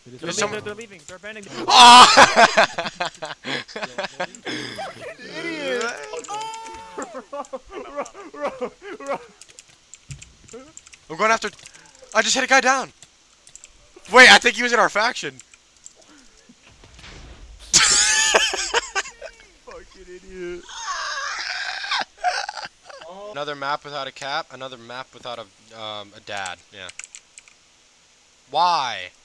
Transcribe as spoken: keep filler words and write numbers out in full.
They're, There's leaving, some- they're leaving. They're abandoning. Ah! Idiot! I'm going after. I just hit a guy down. Wait, I think he was in our faction. Fucking idiot. Another map without a cap. Another map without a um, a dad. Yeah. Why?